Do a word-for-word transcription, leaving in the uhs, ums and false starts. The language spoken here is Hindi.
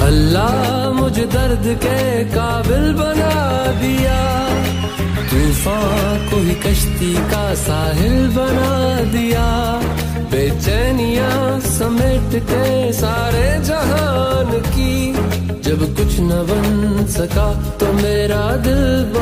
अल्लाह मुझे दर्द के काबिल बना दिया, तूफान को ही कश्ती का साहिल बना दिया। बेचैनियां समेट के सारे जहान की, जब कुछ न बन सका तो मेरा दिल